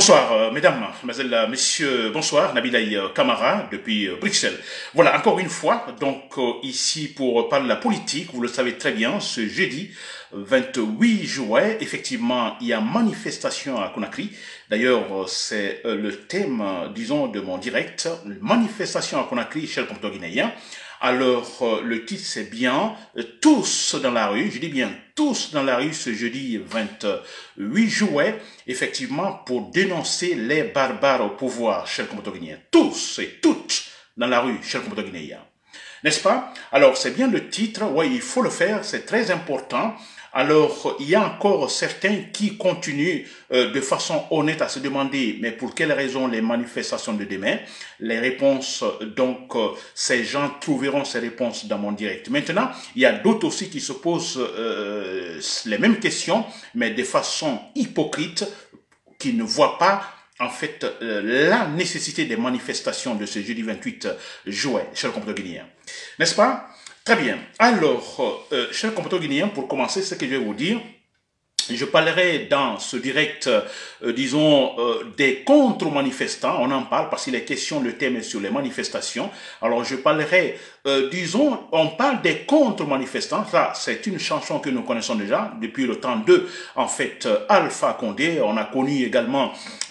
Bonsoir, mesdames, mesdemoiselles, messieurs, bonsoir, Nabilaï Kamara depuis Bruxelles. Voilà, encore une fois, donc ici pour parler de la politique, vous le savez très bien, ce jeudi 28 juillet, effectivement, il y a manifestation à Conakry. D'ailleurs, c'est le thème, disons, de mon direct, manifestation à Conakry, chez le compteur guinéen. Alors, le titre c'est bien « Tous dans la rue », je dis bien « Tous dans la rue » ce jeudi 28 juillet, effectivement, pour dénoncer les barbares au pouvoir, cher compteur guinéen. Tous et toutes dans la rue, cher compteur guinéen. N'est-ce pas? Alors, c'est bien le titre, oui, il faut le faire, c'est très important. Alors, il y a encore certains qui continuent de façon honnête à se demander, mais pour quelles raisons les manifestations de demain? Les réponses, donc, ces gens trouveront ces réponses dans mon direct. Maintenant, il y a d'autres aussi qui se posent les mêmes questions, mais de façon hypocrite, qui ne voient pas en fait la nécessité des manifestations de ce jeudi 28 juillet, cher compatriotes guinéens. N'est-ce pas? Très bien. Alors, chers compatriotes guinéens, pour commencer, ce que je vais vous dire, je parlerai dans ce direct, disons, des contre-manifestants. On en parle parce qu'il est question, le thème est sur les manifestations. Alors, je parlerai, disons, on parle des contre-manifestants. Ça, c'est une chanson que nous connaissons déjà depuis le temps de, en fait, Alpha Condé. On a connu également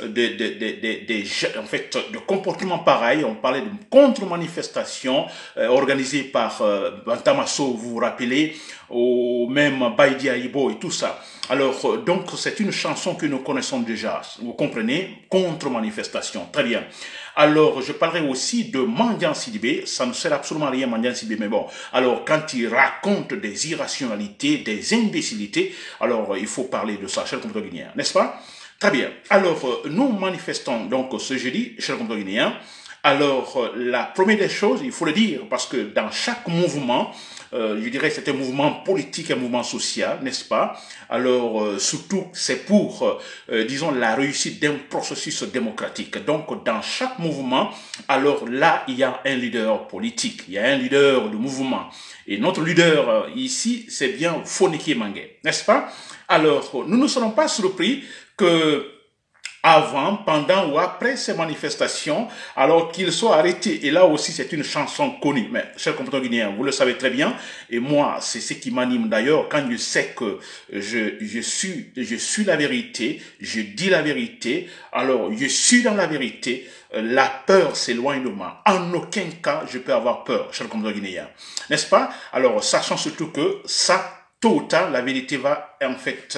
en fait, de comportements pareils. On parlait de contre-manifestations organisées par Bantamasso, vous vous rappelez, ou même Baïdi Aïbo et tout ça. Alors, donc, c'est une chanson que nous connaissons déjà, vous comprenez, contre-manifestation, très bien. Alors, je parlerai aussi de Mandian Sidibé, ça ne sert absolument à rien Mandian Sidibé, mais bon, alors quand il raconte des irrationalités, des imbécilités, alors il faut parler de ça, cher compatriotes guinéens, n'est-ce pas? Très bien, alors nous manifestons donc ce jeudi, cher compatriotes guinéens. Alors, la première des choses, il faut le dire, parce que dans chaque mouvement, je dirais que c'est un mouvement politique, un mouvement social, n'est-ce pas? Alors, surtout, c'est pour, disons, la réussite d'un processus démocratique. Donc, dans chaque mouvement, alors là, il y a un leader politique, il y a un leader de mouvement. Et notre leader ici, c'est bien Foniki Mangué, n'est-ce pas? Alors, nous ne serons pas surpris que avant, pendant ou après ces manifestations, alors qu'ils soient arrêtés. Et là aussi, c'est une chanson connue. Mais, chers compatriotes guinéens, vous le savez très bien. Et moi, c'est ce qui m'anime d'ailleurs. Quand je sais que je suis la vérité, je dis la vérité, alors je suis dans la vérité, la peur s'éloigne de moi. En aucun cas, je peux avoir peur, chers compatriotes guinéens. N'est-ce pas? Alors, sachant surtout que ça, tôt ou tard, la vérité va, en fait,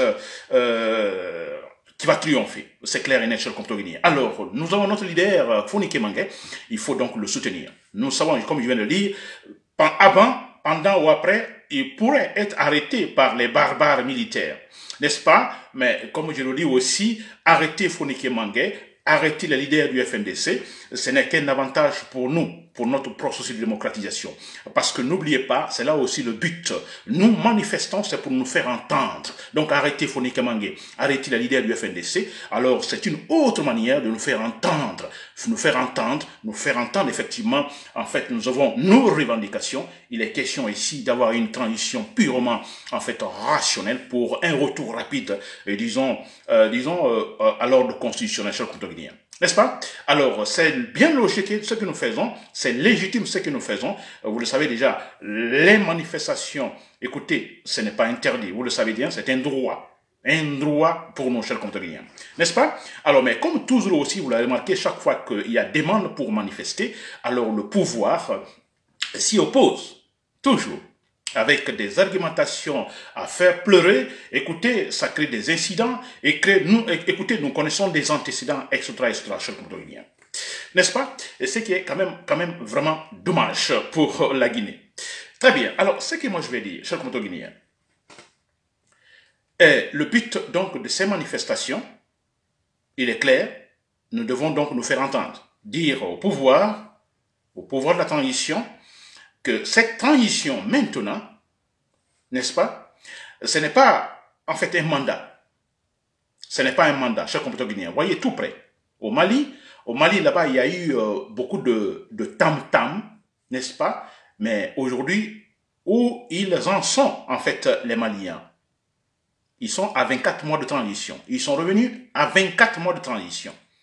qui va triompher. C'est clair et net, cher compatriotes guinéens. Alors, nous avons notre leader, Foniki Mangué. Il faut donc le soutenir. Nous savons, comme je viens de le dire, avant, pendant ou après, il pourrait être arrêté par les barbares militaires. N'est-ce pas? Mais, comme je le dis aussi, arrêter Foniki Mangué, arrêter les leaders du FNDC, ce n'est qu'un avantage pour nous, pour notre processus de démocratisation. Parce que n'oubliez pas, c'est là aussi le but. Nous manifestons, c'est pour nous faire entendre. Donc arrêtez Foniki Mangué, arrêtez les leaders du FNDC. Alors c'est une autre manière de nous faire entendre. Nous faire entendre effectivement, en fait, nous avons nos revendications. Il est question ici d'avoir une transition purement, en fait, rationnelle pour un retour rapide, et disons, à l'ordre constitutionnel, cher compatriotes guinéens. N'est-ce pas? Alors, c'est bien logique ce que nous faisons, c'est légitime ce que nous faisons. Vous le savez déjà, les manifestations, écoutez, ce n'est pas interdit, vous le savez bien, c'est un droit. Un droit pour nos chers compatriotes guinéens. N'est-ce pas? Alors, mais comme toujours aussi, vous l'avez remarqué, chaque fois qu'il y a demande pour manifester, alors le pouvoir s'y oppose, toujours. Avec des argumentations à faire pleurer, écoutez, ça crée des incidents, et écoutez, nous connaissons des antécédents, etc., chers compatriotes guinéens. N'est-ce pas? Et ce qui est quand même vraiment dommage pour la Guinée. Très bien. Alors, ce que moi je vais dire, chers compatriotes guinéens, est le but donc de ces manifestations, il est clair, nous devons donc nous faire entendre, dire au pouvoir de la transition, que cette transition maintenant, n'est-ce pas, ce n'est pas en fait un mandat. Ce n'est pas un mandat, chers compatriotes guinéens. Voyez tout près. Au Mali là-bas, il y a eu beaucoup de tam-tam, n'est-ce pas? Mais aujourd'hui, où ils en sont, en fait, les Maliens? Ils sont à 24 mois de transition. Ils sont revenus à 24 mois de transition.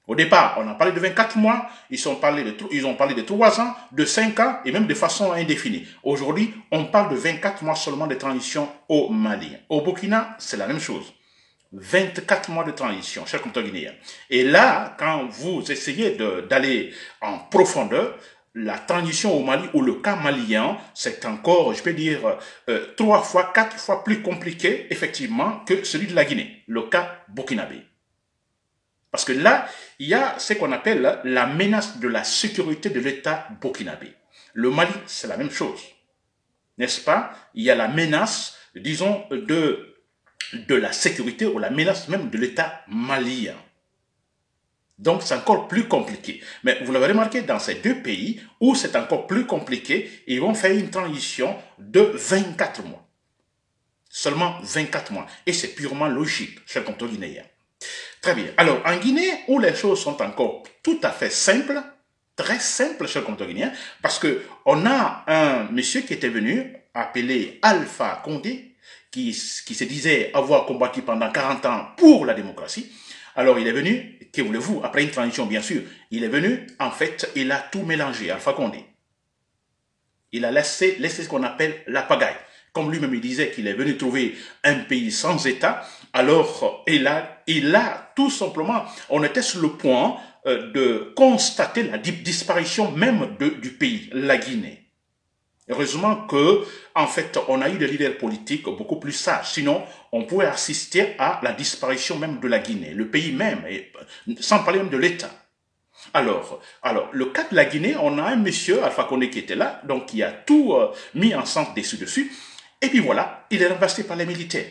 Au départ, on a parlé de 24 mois, ils ont parlé de 3 ans, de 5 ans et même de façon indéfinie. Aujourd'hui, on parle de 24 mois seulement de transition au Mali. Au Burkina, c'est la même chose. 24 mois de transition, chers compatriotes guinéens. Et là, quand vous essayez d'aller en profondeur, la transition au Mali ou le cas malien, c'est encore, je peux dire, 3 fois, 4 fois plus compliqué, effectivement, que celui de la Guinée, le cas burkinabé. Parce que là, il y a ce qu'on appelle la menace de la sécurité de l'État burkinabé. Le Mali, c'est la même chose. N'est-ce pas? Il y a la menace, disons, de la sécurité ou la menace même de l'État malien. Donc, c'est encore plus compliqué. Mais vous l'avez remarqué, dans ces deux pays où c'est encore plus compliqué, ils vont faire une transition de 24 mois. Seulement 24 mois. Et c'est purement logique, chers compatriotes guinéens. Très bien. Alors, en Guinée, où les choses sont encore tout à fait simples, très simples, chers compatriotes guinéens, parce qu'on a un monsieur qui était venu, appelé Alpha Condé, qui se disait avoir combattu pendant 40 ans pour la démocratie. Alors, il est venu, que voulez-vous, après une transition, bien sûr, il est venu, en fait, il a tout mélangé, Alpha Condé. Il a laissé ce qu'on appelle la pagaille. Comme lui-même il disait qu'il est venu trouver un pays sans État, alors il a tout simplement, on était sur le point de constater la disparition même du pays, la Guinée. Heureusement que, en fait, on a eu des leaders politiques beaucoup plus sages. Sinon, on pouvait assister à la disparition même de la Guinée, le pays même, sans parler même de l'État. Alors, le cas de la Guinée, on a un monsieur, Alpha Condé, qui était là, donc qui a tout mis en sens dessus. Et puis voilà, il est remplacé par les militaires.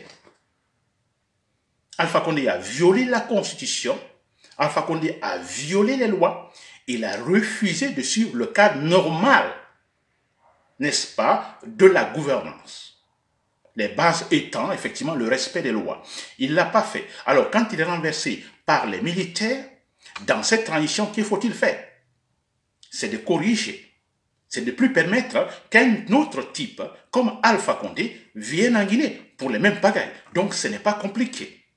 Alpha Condé a violé la Constitution, Alpha Condé a violé les lois, il a refusé de suivre le cadre normal, n'est-ce pas, de la gouvernance. Les bases étant, effectivement, le respect des lois. Il ne l'a pas fait. Alors, quand il est renversé par les militaires, dans cette transition, qu'il faut-il faire? C'est de corriger. C'est de ne plus permettre qu'un autre type, comme Alpha Condé, vienne en Guinée pour les mêmes bagailles. Donc, ce n'est pas compliqué.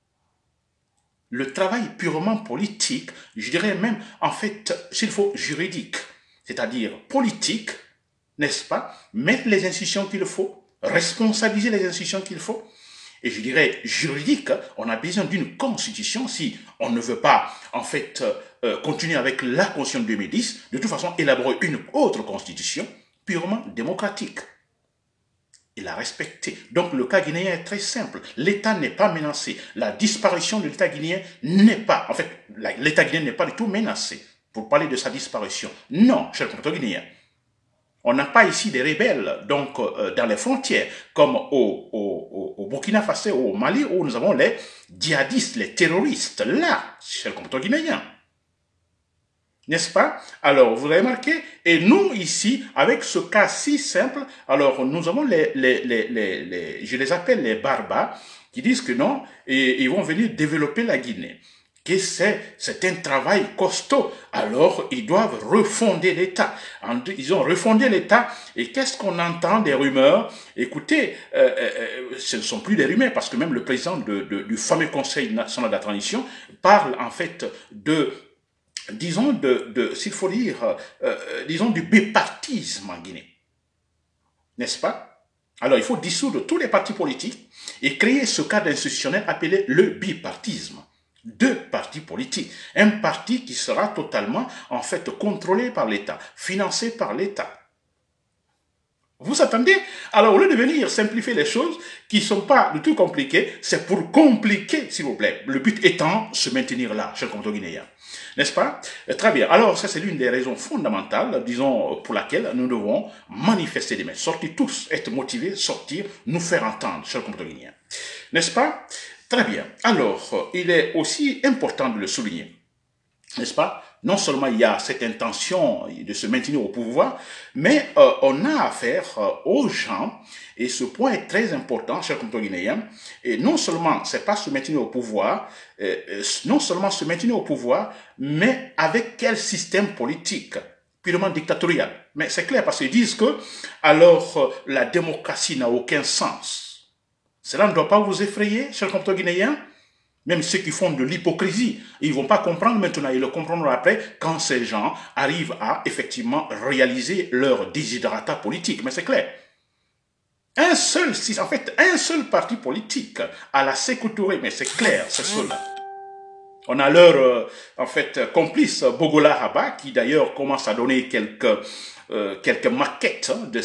Le travail purement politique, je dirais même, en fait, s'il faut, juridique, c'est-à-dire politique, n'est-ce pas? Mettre les institutions qu'il faut, responsabiliser les institutions qu'il faut. Et je dirais juridique, on a besoin d'une constitution si on ne veut pas, en fait, continuer avec la constitution de 2010, de toute façon, élaborer une autre constitution purement démocratique. Il a respecté. Donc le cas guinéen est très simple. L'État n'est pas menacé. La disparition de l'État guinéen n'est pas, en fait, l'État guinéen n'est pas du tout menacé pour parler de sa disparition. Non, chers compatriotes guinéens. On n'a pas ici des rebelles, donc dans les frontières, comme au Burkina Faso, au Mali, où nous avons les djihadistes, les terroristes, là, chers compatriotes guinéens. N'est-ce pas? Alors, vous avez remarqué, et nous ici, avec ce cas si simple, alors nous avons je les appelle les barbares, qui disent que non, et ils vont venir développer la Guinée. Que c'est un travail costaud. Alors, ils doivent refonder l'État. Ils ont refondé l'État. Et qu'est-ce qu'on entend des rumeurs? Écoutez, ce ne sont plus des rumeurs, parce que même le président du fameux Conseil national de la transition parle en fait disons, s'il faut dire, disons, du bipartisme en Guinée. N'est-ce pas? Alors, il faut dissoudre tous les partis politiques et créer ce cadre institutionnel appelé le bipartisme. 2 partis politiques. Un parti qui sera totalement, en fait, contrôlé par l'État, financé par l'État. Vous attendez? Alors, au lieu de venir simplifier les choses qui ne sont pas du tout compliquées, c'est pour compliquer, s'il vous plaît. Le but étant se maintenir là, chers compatriotes guinéens. N'est-ce pas? Très bien. Alors, ça, c'est l'une des raisons fondamentales, disons, pour laquelle nous devons manifester demain. Sortir tous, être motivés, sortir, nous faire entendre, chers compatriotes guinéens. N'est-ce pas? Très bien. Alors, il est aussi important de le souligner, n'est-ce pas? Non seulement il y a cette intention de se maintenir au pouvoir, mais on a affaire aux gens, et ce point est très important, chers compatriotes guinéens, et non seulement c'est pas se maintenir au pouvoir, non seulement se maintenir au pouvoir, mais avec quel système politique? Purement dictatorial. Mais c'est clair, parce qu'ils disent que alors la démocratie n'a aucun sens. Cela ne doit pas vous effrayer, chers compatriotes guinéens. Même ceux qui font de l'hypocrisie, ils ne vont pas comprendre maintenant, ils le comprendront après quand ces gens arrivent à effectivement réaliser leur desiderata politique. Mais c'est clair. Un seul parti politique à la Sékou Touré, mais c'est clair, c'est cela. On a leur, complice Bogola Haba, qui d'ailleurs commence à donner quelques maquettes de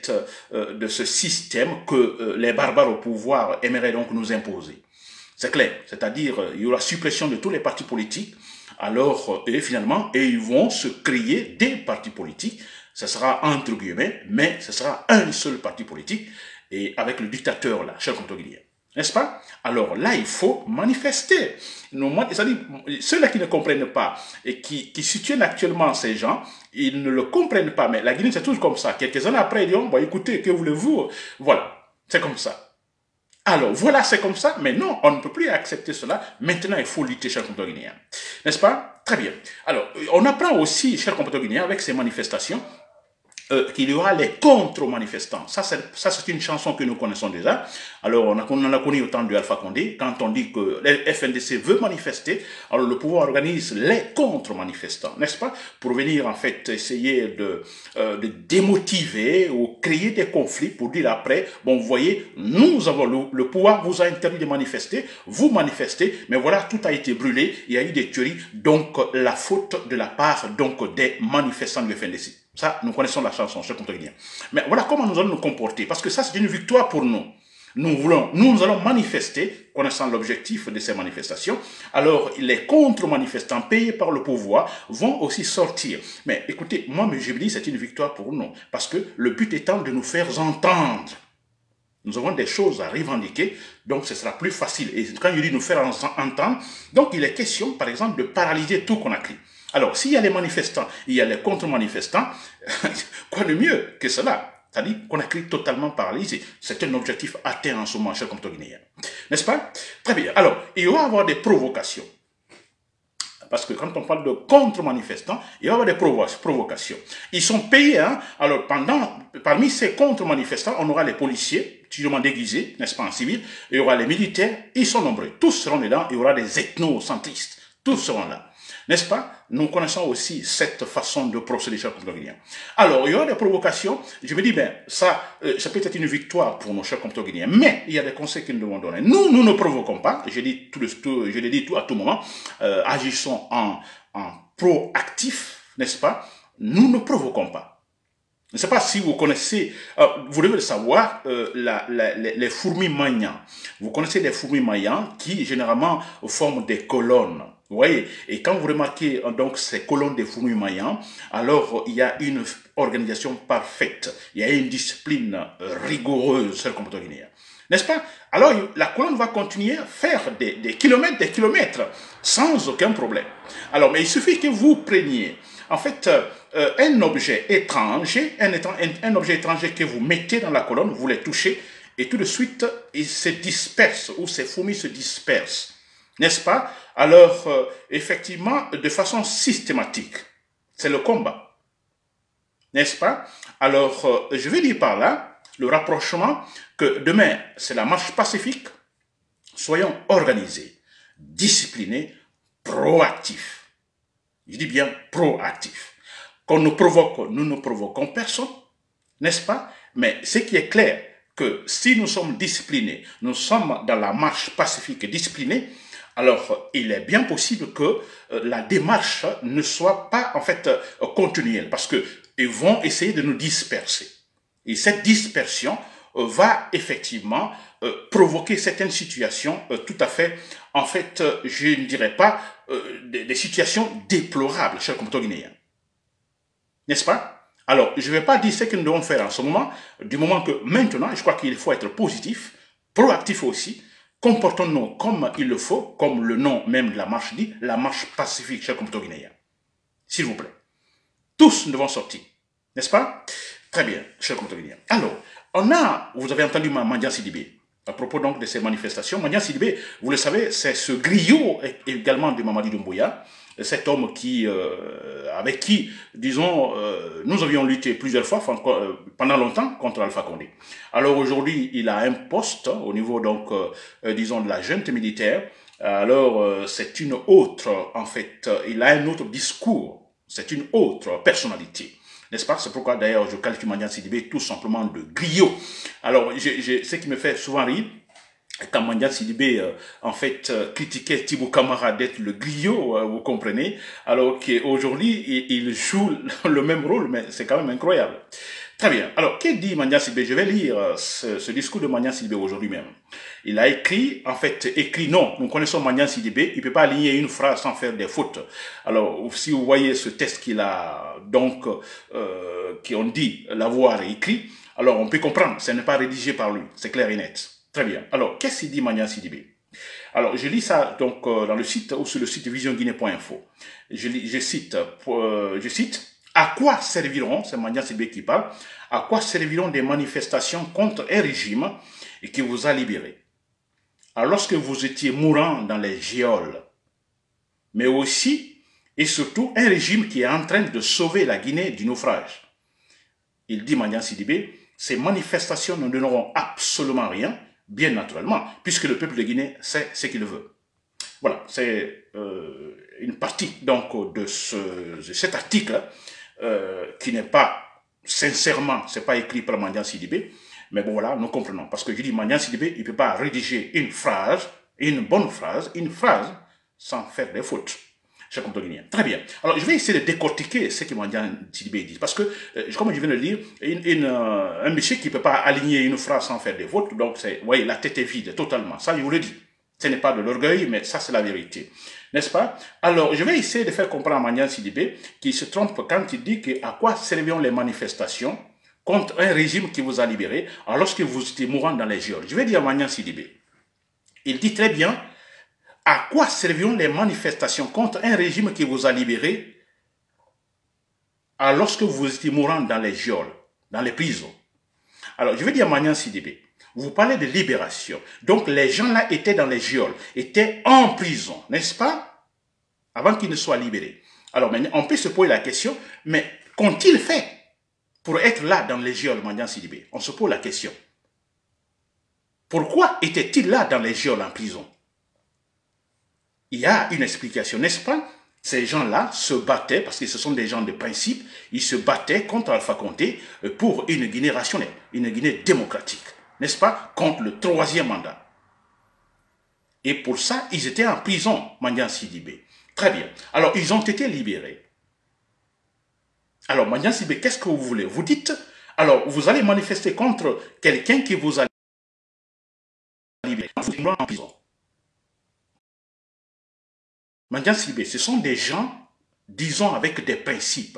ce système que les barbares au pouvoir aimeraient donc nous imposer. C'est clair, c'est-à-dire il y aura suppression de tous les partis politiques, alors et finalement, ils vont se créer des partis politiques, ce sera entre guillemets, mais ce sera un seul parti politique, et avec le dictateur là, Cheikh Anta Gueye. N'est-ce pas? Alors là, il faut manifester. C'est-à-dire, ceux-là qui ne comprennent pas et qui soutiennent actuellement ces gens, ils ne le comprennent pas. Mais la Guinée, c'est toujours comme ça. Quelques années après, ils disent, bon, écoutez, que voulez-vous? Voilà, c'est comme ça. Alors, voilà, c'est comme ça. Mais non, on ne peut plus accepter cela. Maintenant, il faut lutter, chers compatriotes guinéens. N'est-ce pas? Très bien. Alors, on apprend aussi, chers compatriotes guinéens, avec ces manifestations, qu'il y aura les contre-manifestants. Ça, c'est une chanson que nous connaissons déjà. Alors, on en a connu au temps de Alpha Condé. Quand on dit que le FNDC veut manifester, alors le pouvoir organise les contre-manifestants, n'est-ce pas? Pour venir, en fait, essayer de démotiver ou créer des conflits pour dire après, bon, vous voyez, nous avons le pouvoir vous a interdit de manifester, vous manifestez, mais voilà, tout a été brûlé, il y a eu des tueries, donc la faute de la part donc des manifestants du FNDC. Ça, nous connaissons la chanson, Cheikh Anta Gueye. Mais voilà comment nous allons nous comporter, parce que ça, c'est une victoire pour nous. Nous allons manifester, connaissant l'objectif de ces manifestations. Alors, les contre-manifestants payés par le pouvoir vont aussi sortir. Mais écoutez, moi, je me dis, c'est une victoire pour nous, parce que le but étant de nous faire entendre. Nous avons des choses à revendiquer, donc ce sera plus facile. Et quand je dis nous faire entendre, donc il est question, par exemple, de paralyser tout Conakry. Alors, s'il y a les manifestants, il y a les contre-manifestants, quoi de mieux que cela? C'est-à-dire qu'on a créé totalement paralysé. C'est un objectif atteint en ce moment, chers compatriotes guinéens. N'est-ce pas? Très bien. Alors, il va y avoir des provocations. Parce que quand on parle de contre-manifestants, il va y avoir des provocations. Ils sont payés, hein. Alors, parmi ces contre-manifestants, on aura les policiers, typiquement déguisés, n'est-ce pas, en civil, il y aura les militaires, ils sont nombreux. Tous seront dedans, il y aura des ethnocentristes. Tous seront là. N'est-ce pas? Nous connaissons aussi cette façon de procéder chez les Guinéens. Alors, il y aura des provocations. Je me dis, ben, ça peut être une victoire pour nos chers compatriotes guinéens. Mais il y a des conseils que nous devons donner. Nous ne provoquons pas. Je l'ai dit à tout moment. Agissons en proactif, n'est-ce pas? Nous ne provoquons pas. Je ne sais pas si vous connaissez, vous devez le savoir, les fourmis maillants. Vous connaissez les fourmis maillants qui, généralement, forment des colonnes. Vous voyez, et quand vous remarquez donc ces colonnes des fourmis maillants, alors il y a une organisation parfaite, il y a une discipline rigoureuse, celle qu'on peut guinéen. N'est-ce pas? Alors la colonne va continuer à faire des kilomètres, sans aucun problème. Alors, mais il suffit que vous preniez, en fait, un objet étranger, un objet étranger que vous mettez dans la colonne, vous les touchez, et tout de suite, il se disperse, ou ces fourmis se dispersent. N'est-ce pas? Alors, effectivement, de façon systématique, c'est le combat. N'est-ce pas? Alors, je vais dire par là, le rapprochement, que demain, c'est la marche pacifique. Soyons organisés, disciplinés, proactifs. Je dis bien proactifs. Qu'on nous provoque, nous ne provoquons personne, n'est-ce pas? Mais ce qui est clair, que si nous sommes disciplinés, nous sommes dans la marche pacifique et disciplinée, alors il est bien possible que la démarche ne soit pas en fait continuelle, parce qu'ils vont essayer de nous disperser. Et cette dispersion va effectivement provoquer certaines situations tout à fait, en fait, je ne dirais pas, des situations déplorables, chers compatriotes guinéens. N'est-ce pas? Alors, je ne vais pas dire ce que nous devons faire en ce moment, du moment que maintenant, je crois qu'il faut être positif, proactif aussi, comportons-nous comme il le faut, comme le nom même de la marche dit, la marche pacifique, chers compatriotes guinéens. S'il vous plaît. Tous devons sortir, n'est-ce pas? Très bien, chers compatriotes guinéens. Alors, vous avez entendu Mandian Sidibé, à propos donc de ces manifestations. Mandian Sidibé, vous le savez, c'est ce griot également de Mamadi Doumbouya, cet homme avec qui, disons, nous avions lutté plusieurs fois, pendant longtemps, contre Alpha Condé. Alors aujourd'hui, il a un poste au niveau, donc, disons, de la junte militaire. Alors, c'est une autre, en fait, il a un autre discours, c'est une autre personnalité. N'est-ce pas? C'est pourquoi d'ailleurs je qualifie Mandiant Sidibé tout simplement de griot. Alors, ce qui me fait souvent rire, quand Mandiant Sidibé, en fait, critiquait Thibaut Camara d'être le griot, vous comprenez, alors qu'aujourd'hui, il joue le même rôle, mais c'est quand même incroyable. Très bien. Alors, que dit Mandiant Sidibé? Je vais lire ce discours de Mandiant Sidibé aujourd'hui même. Il a écrit, en fait, non, nous connaissons Mandiant Sidibé, il ne peut pas aligner une phrase sans faire des fautes. Alors, si vous voyez ce texte qu'il a, donc, qu'on dit l'avoir écrit, alors on peut comprendre, ce n'est pas rédigé par lui, c'est clair et net. Très bien. Alors, qu'est-ce qu'il dit Mandiant Sidibé? Alors, je lis ça donc dans le site ou sur le site visionguinée.info. Je cite, à quoi serviront, c'est Mandiant Sidibé qui parle, à quoi serviront des manifestations contre un régime qui vous a libéré? Alors, lorsque vous étiez mourant dans les geôles, mais aussi et surtout un régime qui est en train de sauver la Guinée du naufrage. Il dit Mandiant Sidibé, ces manifestations ne donneront absolument rien, bien naturellement, puisque le peuple de Guinée sait ce qu'il veut. Voilà, c'est une partie donc de cet article qui n'est pas, sincèrement, c'est pas écrit par Mandiant Sidibé, mais bon voilà, nous comprenons. Parce que je dis Mandiant Sidibé, il ne peut pas rédiger une phrase, une bonne phrase, une phrase, sans faire des fautes. Très bien. Alors, je vais essayer de décortiquer ce que Mandiant Sidibé dit. Parce que, comme je viens de le dire, un monsieur qui ne peut pas aligner une phrase sans faire des fautes, donc, vous voyez, la tête est vide, totalement. Ça, je vous le dis. Ce n'est pas de l'orgueil, mais ça, c'est la vérité. N'est-ce pas? Alors, je vais essayer de faire comprendre à Mandiant Sidibé qu'il se trompe quand il dit que à quoi serviront les manifestations contre un régime qui vous a libéré, alors que vous étiez mourant dans les geôles. Je vais dire à Mandiant Sidibé. Il dit très bien, à quoi serviront les manifestations contre un régime qui vous a libéré alors que vous étiez mourant dans les geôles, dans les prisons? Alors, je vais dire à Mandiant Sidibé, vous parlez de libération. Donc, les gens là étaient dans les geôles, étaient en prison, n'est-ce pas? Avant qu'ils ne soient libérés. Alors, maintenant, on peut se poser la question, mais qu'ont-ils fait pour être là dans les geôles, Mandiant Sidibé? On se pose la question. Pourquoi étaient-ils là dans les geôles en prison? Il y a une explication, n'est-ce pas? Ces gens-là se battaient, parce que ce sont des gens de principe, ils se battaient contre Alpha Condé pour une Guinée rationnelle, une Guinée démocratique, n'est-ce pas? Contre le troisième mandat. Et pour ça, ils étaient en prison, Mandiant Sidibé. Très bien. Alors, ils ont été libérés. Alors, Mandiant Sidibé, qu'est-ce que vous voulez? Vous dites, alors, vous allez manifester contre quelqu'un qui vous a libéré. Vous êtes en prison. Mandiant Sidibé, ce sont des gens, disons, avec des principes.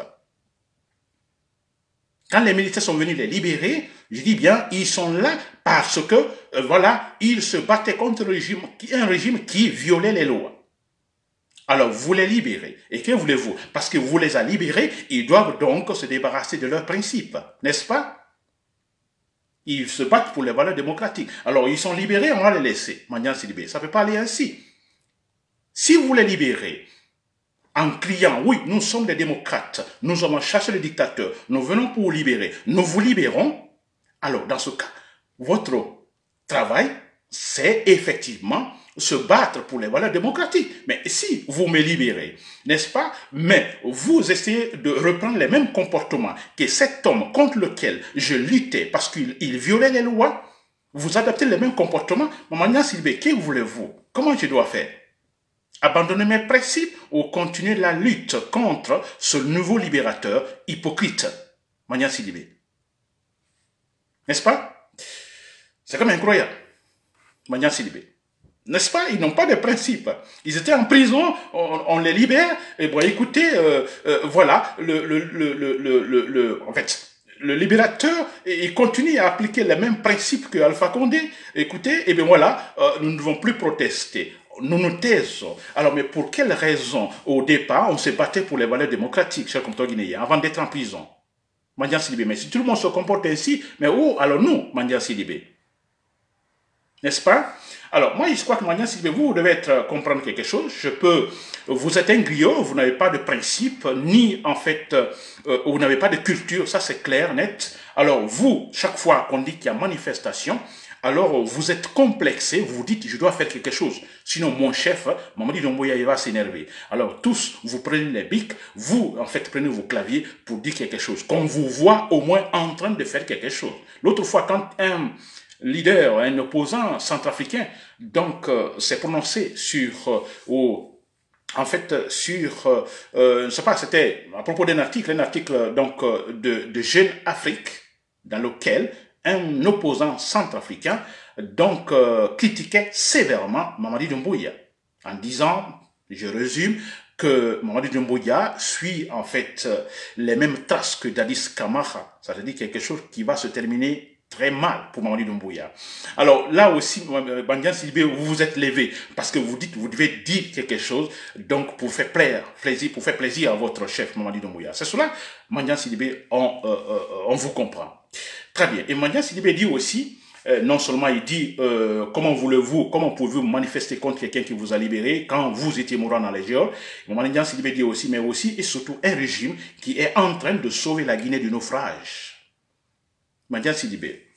Quand les militaires sont venus les libérer, je dis bien, ils sont là parce que, voilà, ils se battaient contre un régime qui violait les lois. Alors, vous les libérez. Et que voulez-vous? Parce que vous les avez libérés, ils doivent donc se débarrasser de leurs principes, n'est-ce pas? Ils se battent pour les valeurs démocratiques. Alors, ils sont libérés, on va les laisser. Mandiant Sidibé, ça ne peut pas aller ainsi. Si vous les libérez, en criant, oui, nous sommes des démocrates, nous avons chassé le dictateur, nous venons pour vous libérer, nous vous libérons, alors dans ce cas, votre travail, c'est effectivement se battre pour les valeurs démocratiques. Mais si vous me libérez, n'est-ce pas? Mais vous essayez de reprendre les mêmes comportements que cet homme contre lequel je luttais parce qu'il violait les lois, vous adaptez les mêmes comportements. Mandiant Sidibé, que voulez-vous? Comment je dois faire? Abandonner mes principes ou continuer la lutte contre ce nouveau libérateur hypocrite, Mandiant Sidibé? N'est-ce pas? C'est comme incroyable. Mandiant Sidibé. N'est-ce pas? Ils n'ont pas de principes. Ils étaient en prison, on les libère, et bon, écoutez, voilà, en fait, le libérateur, il continue à appliquer les mêmes principes que Alpha Condé. Écoutez, et bien voilà, nous ne devons plus protester. Nous nous taisons. Alors, mais pour quelle raison, au départ, on se battait pour les valeurs démocratiques, chers compatriotes guinéens, avant d'être en prison? Mandiant Sidibé, mais si tout le monde se comporte ainsi, mais où allons-nous, Mandiant Sidibé? N'est-ce pas? Alors, moi, je crois que Mandiant Sidibé, vous devez comprendre quelque chose. Vous êtes un griot, vous n'avez pas de principe, ni, en fait, vous n'avez pas de culture, ça c'est clair, net. Alors, vous, chaque fois qu'on dit qu'il y a manifestation, alors vous êtes complexé, vous vous dites, je dois faire quelque chose. Sinon, mon chef, Mamadi Doumbouya, il va s'énerver. Alors, tous, vous prenez les bics, vous, en fait, prenez vos claviers pour dire quelque chose. Qu'on vous voit au moins en train de faire quelque chose. L'autre fois, quand un leader, un opposant centrafricain, donc, s'est prononcé sur, en fait, sur, je ne sais pas, c'était à propos d'un article, donc, de Jeune Afrique, dans lequel un opposant centrafricain donc critiquait sévèrement Mamadi Doumbouya en disant, je résume, que Mamadi Doumbouya suit en fait les mêmes traces que Dadis Camara, c'est-à-dire quelque chose qui va se terminer très mal pour Mamadi Doumbouya. Alors là aussi, Bandian Sidibé, vous vous êtes levé parce que vous dites, vous devez dire quelque chose, donc pour faire plaisir à votre chef Mamadi Doumbouya. C'est cela, Bandian Sidibé, on vous comprend. Très bien. Et Mandian Sidibé dit aussi, non seulement il dit, comment pouvez-vous manifester contre quelqu'un qui vous a libéré quand vous étiez mourant dans les géoles. Mandian Sidibé dit aussi, mais aussi et surtout un régime qui est en train de sauver la Guinée du naufrage. Mandian Sidibé,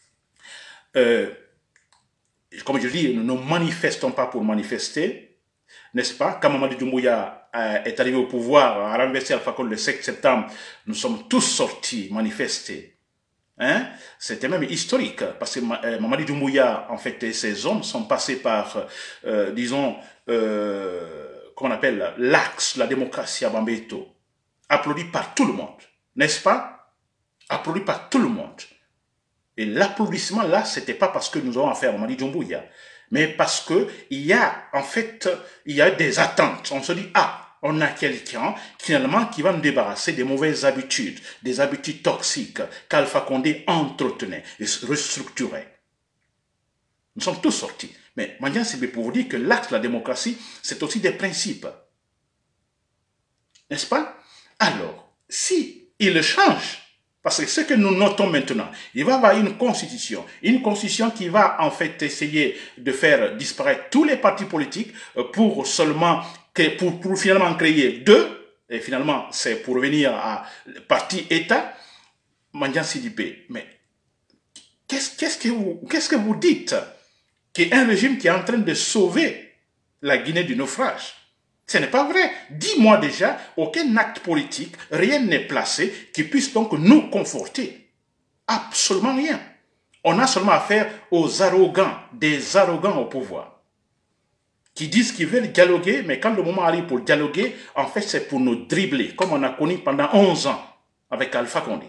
comme je dis, nous ne manifestons pas pour manifester, n'est-ce pas? Quand Mamadi Doumbouya est arrivé au pouvoir, a renversé Alpha Condé le 7 septembre, nous sommes tous sortis manifester. Hein? C'était même historique, parce que Mamadi Doumbouya, en fait, et ses hommes sont passés par, disons, comment on appelle, l'axe, la démocratie à Bambeto, applaudi par tout le monde, n'est-ce pas? Applaudi par tout le monde. Et l'applaudissement là, c'était pas parce que nous avons affaire à Mamadi Doumbouya, mais parce que il y a, en fait, il y a des attentes. On se dit, ah, on a quelqu'un, finalement, qui va nous débarrasser des mauvaises habitudes, des habitudes toxiques qu'Alpha Condé entretenait et restructurait. Nous sommes tous sortis. Mais Mandian Sidibé, pour vous dire que l'acte de la démocratie, c'est aussi des principes. N'est-ce pas? Alors, si il change, parce que ce que nous notons maintenant, il va y avoir une constitution qui va en fait essayer de faire disparaître tous les partis politiques pour seulement, pour finalement créer deux, et finalement c'est pour revenir à parti-État. Mandian Sidibé, mais qu'est-ce que vous dites? Qu'un régime qui est en train de sauver la Guinée du naufrage. Ce n'est pas vrai. Dis-moi déjà, aucun acte politique, rien n'est placé qui puisse donc nous conforter. Absolument rien. On a seulement affaire aux arrogants, des arrogants au pouvoir, qui disent qu'ils veulent dialoguer, mais quand le moment arrive pour dialoguer, en fait c'est pour nous dribbler, comme on a connu pendant 11 ans avec Alpha Condé.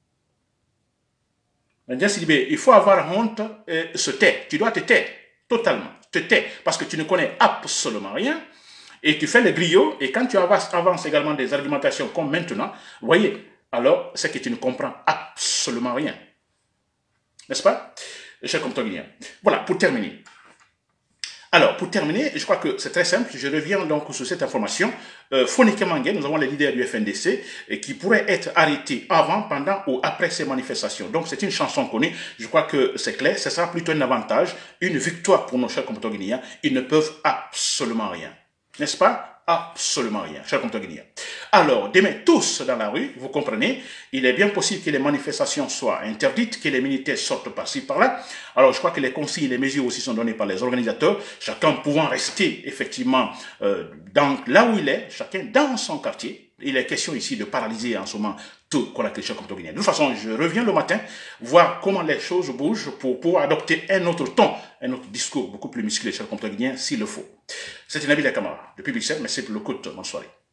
Mandian Sidibé, il faut avoir honte et se taire. Tu dois te taire, totalement. Te taire, parce que tu ne connais absolument rien. Et tu fais le griot, et quand tu avances également des argumentations comme maintenant, vous voyez, alors c'est que tu ne comprends absolument rien. N'est-ce pas, chers compatriotes? Voilà, pour terminer. Alors, pour terminer, je crois que c'est très simple, je reviens donc sur cette information. Fonike Mangue, nous avons les leaders du FNDC qui pourraient être arrêtés avant, pendant ou après ces manifestations. Donc, c'est une chanson connue, je crois que c'est clair, ce sera plutôt un avantage, une victoire pour nos chers compatriotes guinéens. Ils ne peuvent absolument rien. N'est-ce pas? Absolument rien, chers compatriotes guinéens. Alors, demain, tous dans la rue, vous comprenez, il est bien possible que les manifestations soient interdites, que les militaires sortent par-ci, par-là. Alors, je crois que les consignes et les mesures aussi sont données par les organisateurs, chacun pouvant rester effectivement là où il est, chacun dans son quartier. Il est question ici de paralyser en ce moment tout Conakry, chers compatriotes guinéens. De toute façon, je reviens le matin, voir comment les choses bougent pour pouvoir adopter un autre ton, un autre discours beaucoup plus musclé, chers compatriotes guinéens, s'il le faut. C'était Nabil Kamara, depuis Bruxelles, merci pour l'écoute, bonne soirée.